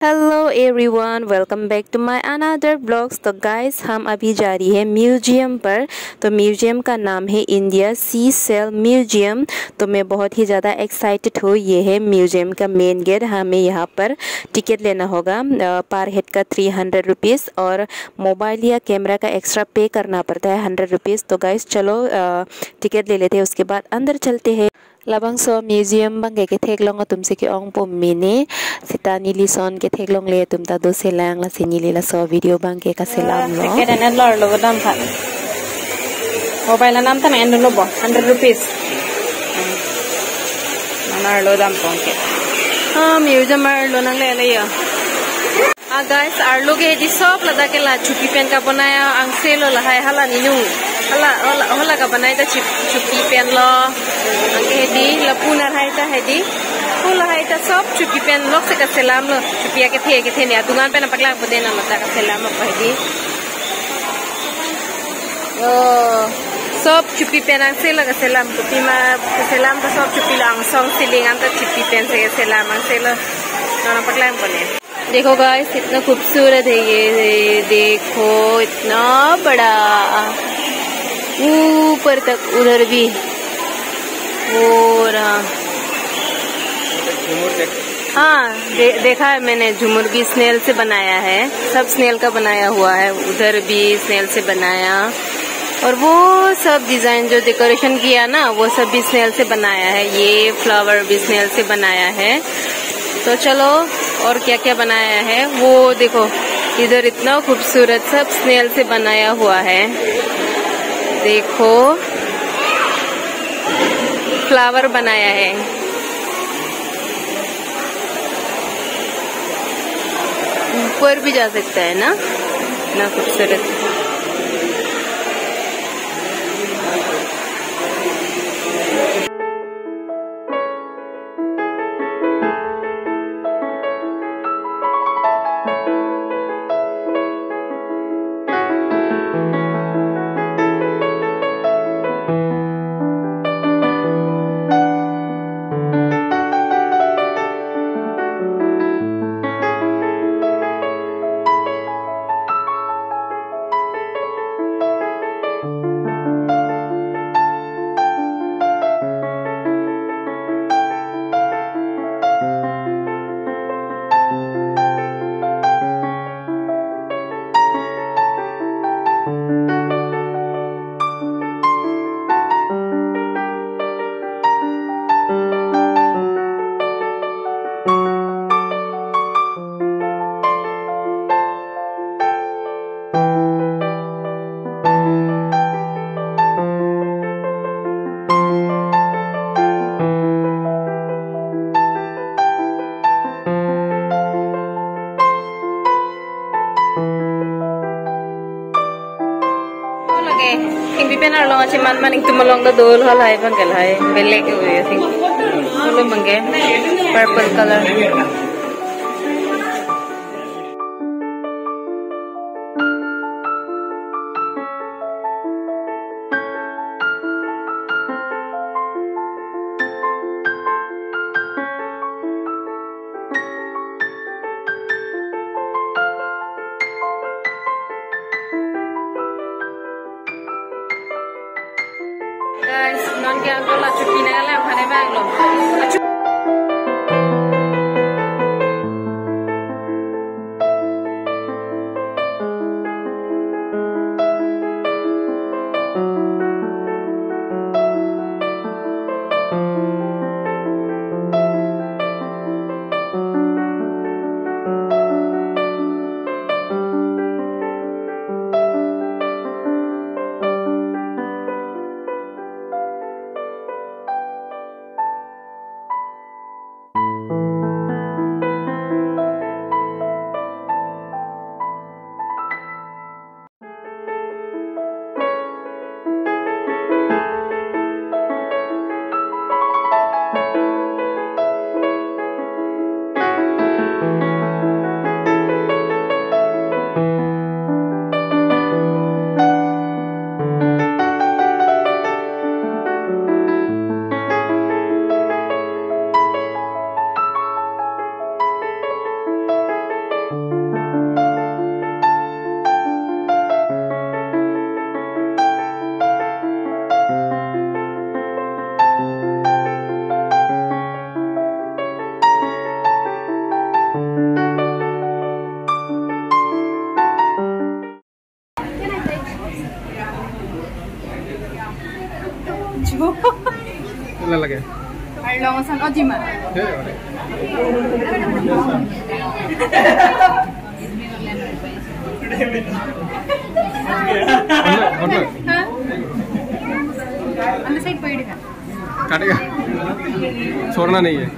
Hello everyone, welcome back to my another blogs. तो guys, हम अभी जा रही है म्यूजियम पर। तो म्यूजियम का नाम है इंडिया सी सेल म्यूजियम। तो मैं बहुत ही ज़्यादा एक्साइटेड हूँ। ये है म्यूजियम का मेन गेट। हमें यहाँ पर टिकट लेना होगा पर हेड का 300 रुपीज़ और मोबाइल या कैमरा का एक्स्ट्रा पे करना पड़ता है 100 रुपीज़। तो गाइस चलो टिकट ले लेते हैं, उसके बाद अंदर चलते हैं। labang so museum bang ke thek long tum se ke ong pom mini sita nili son ke thek long le tum ta do selang la sinili la so video bang ke ka selam lo ke dan lor lo dam pha mobile la nam ta men lo bo 100 rupees manar lo dam pong ke museum mar lo nang le le ya guys arlo ke di shop lada ke la chupi pen ka banaya ang selo la hai hala ni nu hala ka banai ta chupi pen lo ang ke di la punar hai ta hedi pula hai ta shop chupi pen lok se ka selam lo chupi ke the ne dungan pen pakla bode na mata ka selam pa hedi shop chupi pen ang selo ka selam chupi ma selam ta shop chupi lang song siling ang ta chupi pen se selam ang selo na pakla bone। देखो guys, इतना खूबसूरत है ये, देखो इतना बड़ा, ऊपर तक उधर भी। और हाँ देखा है मैंने, झूमर भी स्नेल से बनाया है, सब स्नेल का बनाया हुआ है। उधर भी स्नेल से बनाया और वो सब डिजाइन जो डेकोरेशन किया ना, वो सब भी स्नेल से बनाया है। ये फ्लावर भी स्नेल से बनाया है। तो चलो और क्या क्या बनाया है वो देखो। इधर इतना खूबसूरत सब स्नेल से बनाया हुआ है। देखो फ्लावर बनाया है। ऊपर भी जा सकता है ना, इतना खूबसूरत। Hindi pinarlong si man maning tumalong da dol halay bang kalay belek ko yo sing ulo mangge purple color। Guys, non kaya ko la chupi na lang pane bang lo। Là lagi. Ayo langsung aja mah. अंदर side पड़ेगा। काटेगा। छोड़ना नहीं है।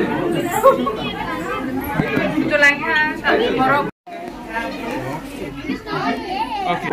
जो लाएंगे हाँ। Okay.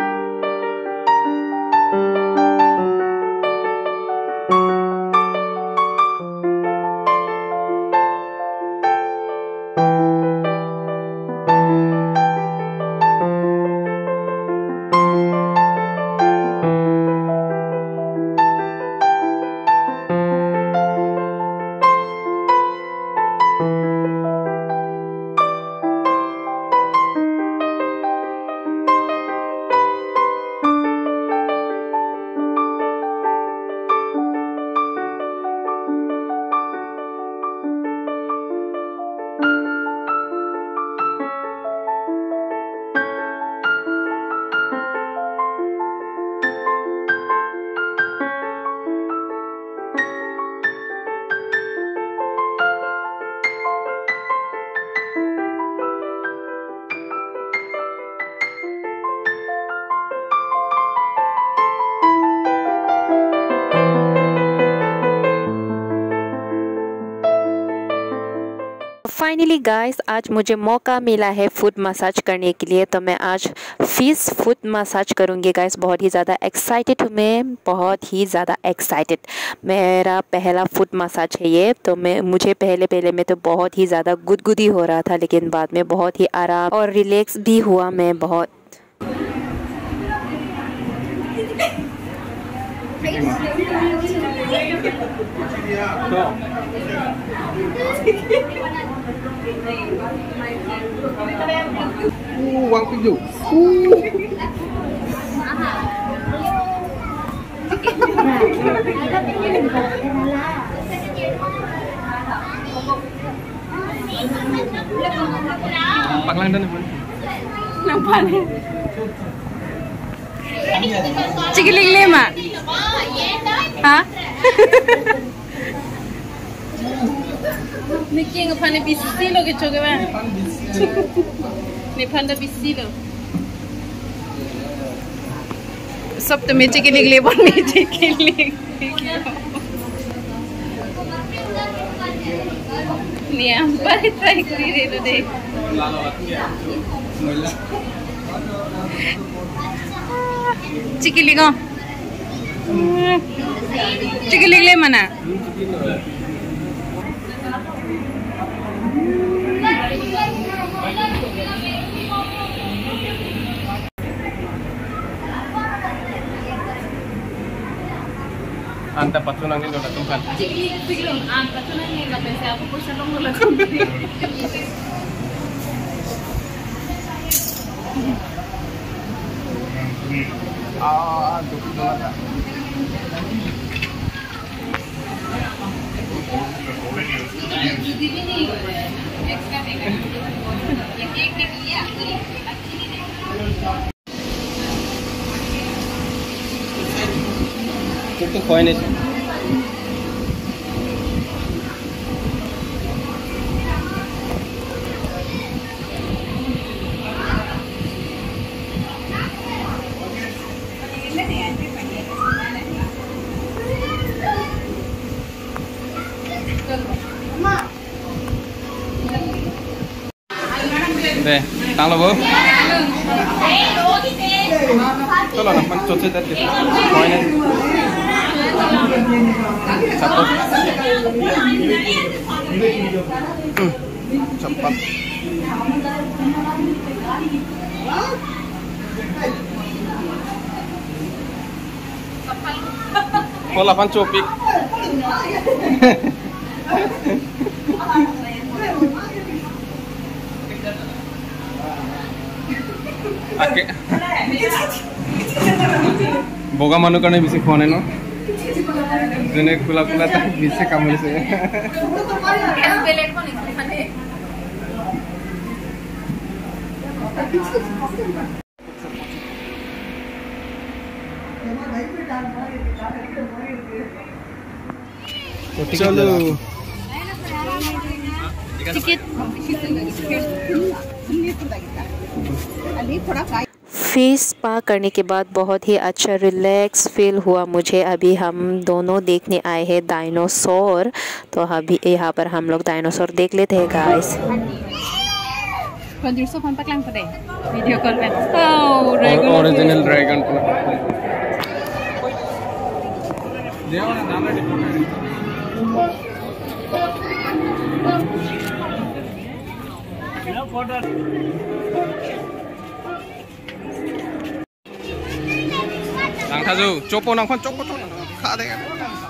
Finally guys, आज मुझे मौका मिला है फुट मसाज करने के लिए, तो मैं आज फिश फुट मसाज करूँगी गाइस। बहुत ही ज़्यादा एक्साइटेड हूँ मैं, बहुत ही ज़्यादा एक्साइटेड। मेरा पहला फुट मसाज है ये, तो मुझे पहले में तो बहुत ही ज़्यादा गुदगुदी हो रहा था, लेकिन बाद में बहुत ही आराम और रिलैक्स भी हुआ मैं बहुत। Uang pinju. Paklan dan apa? Nampak ni. Cikiling lima. Hah? Niki ngapane bisi lo ke coge ba? Ni panda bisi lo. सब तो मैं चिकन ले बन नहीं चिकन ले नहीं हम पर ट्राई करी रे तो देख चिकन लेगा चिकन ले मना Anta patunang nilo na tungkan. Siglo, patunang nilo pensé ako po siya lang wala kung Dukit na lang. Itu koin itu. Deh, tang lo bu. Tolong nak cuci tadi. Koin itu. Satu. Cepat. Pola pancopik. Oke. Boga manu karena bisa phone no. Jene kula tak bisa kamu se. चलो fish spa करने के बाद बहुत ही अच्छा relax feel हुआ मुझे। अभी हम दोनों देखने आए हैं डायनासोर, तो अभी यहाँ पर हम लोग डायनासोर देख लेते हैं guys. Original dragon Langkaju, copo nangkon copo tuh, kade kan?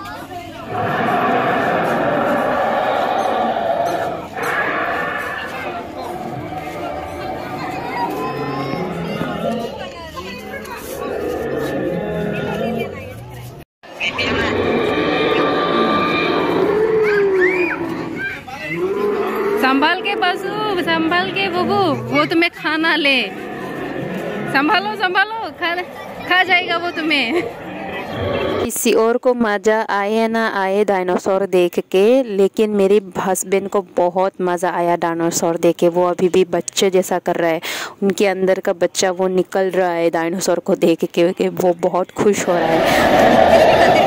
संभाल के बसू, संभाल के बुबू, वो तुम्हें खाना ले। संभालो संभालो, खा जाएगा वो तुम्हें। किसी और को मज़ा आए ना आए डायनासोर देख के, लेकिन मेरे हस्बैंड को बहुत मज़ा आया डायनासोर देख के। वो अभी भी बच्चे जैसा कर रहा है, उनके अंदर का बच्चा वो निकल रहा है डायनासोर को देख के, वो बहुत खुश हो रहा है।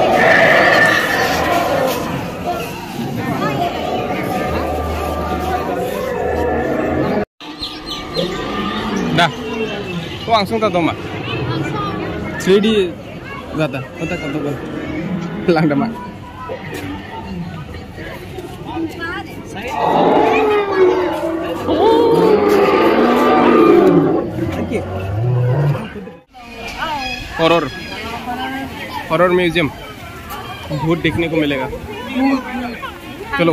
Dah, kok langsung tato mak? 3D zata, otak tato lang damak. Horror museum भूत देखने को मिलेगा। चलो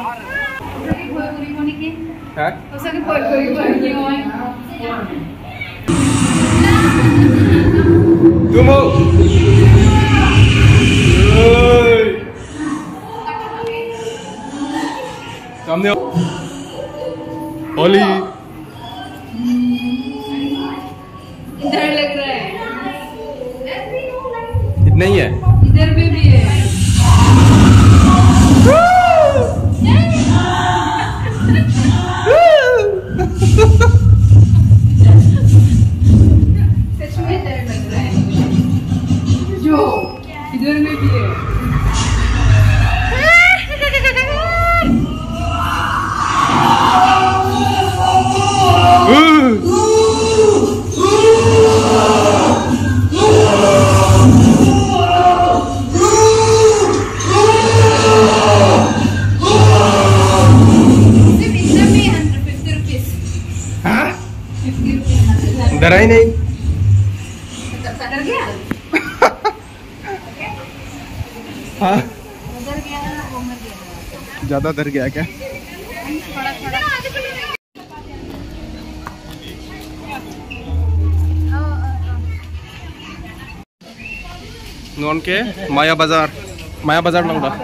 Tunggu. सामने होली इधर लग रहा है, इतना ही है, इधर में भी है। सच में डर लग रहा है, जो इधर में भी है। डरा ही नहीं। हाँ ज्यादा डर गया क्या? नॉन के माया बाजार में उड़ा।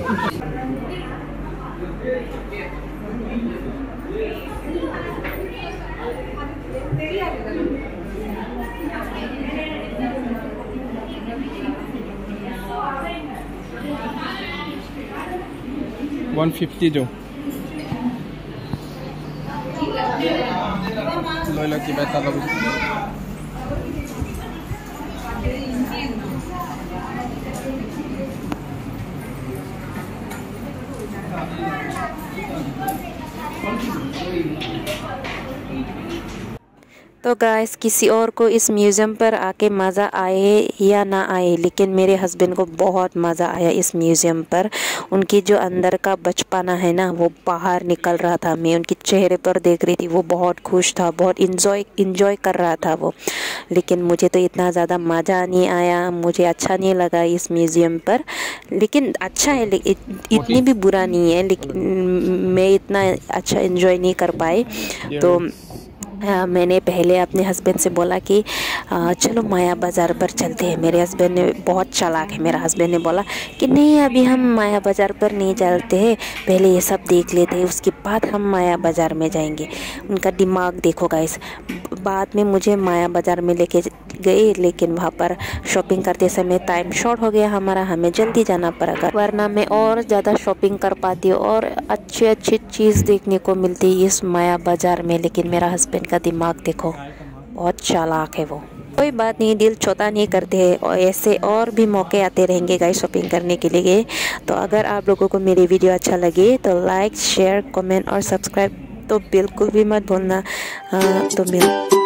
$150 जो लोयला की बैठा था। तो गाइस किसी और को इस म्यूज़ियम पर आके मज़ा आए या ना आए, लेकिन मेरे हस्बैंड को बहुत मज़ा आया इस म्यूज़ियम पर। उनकी जो अंदर का बचपना है ना, वो बाहर निकल रहा था। मैं उनके चेहरे पर देख रही थी, वो बहुत खुश था, बहुत इंजॉय कर रहा था वो। लेकिन मुझे तो इतना ज़्यादा मज़ा नहीं आया, मुझे अच्छा नहीं लगा इस म्यूज़ियम पर। लेकिन अच्छा है, इतनी भी बुरा नहीं है, लेकिन मैं इतना अच्छा इंजॉय नहीं कर पाई। तो मैंने पहले अपने हस्बैंड से बोला कि चलो माया बाज़ार पर चलते हैं। मेरे हस्बैंड ने, बहुत चालाक है मेरा हस्बैंड, ने बोला कि नहीं अभी हम माया बाज़ार पर नहीं चलते हैं, पहले ये सब देख लेते हैं, उसके बाद हम माया बाज़ार में जाएंगे। उनका दिमाग देखो गाइस। बाद में मुझे माया बाज़ार में लेके गए, लेकिन वहाँ पर शॉपिंग करते समय टाइम शॉर्ट हो गया हमारा, हमें जल्दी जाना पड़ा, वरना मैं और ज़्यादा शॉपिंग कर पाती और अच्छी चीज़ देखने को मिलती इस माया बाज़ार में। लेकिन मेरा हस्बैंड का दिमाग देखो, बहुत चालाक है वो। कोई बात नहीं, दिल छोटा नहीं करते हैं, और ऐसे और भी मौके आते रहेंगे गाइस शॉपिंग करने के लिए। तो अगर आप लोगों को मेरी वीडियो अच्छा लगे तो लाइक, शेयर, कमेंट और सब्सक्राइब तो बिल्कुल भी मत भूलना। तो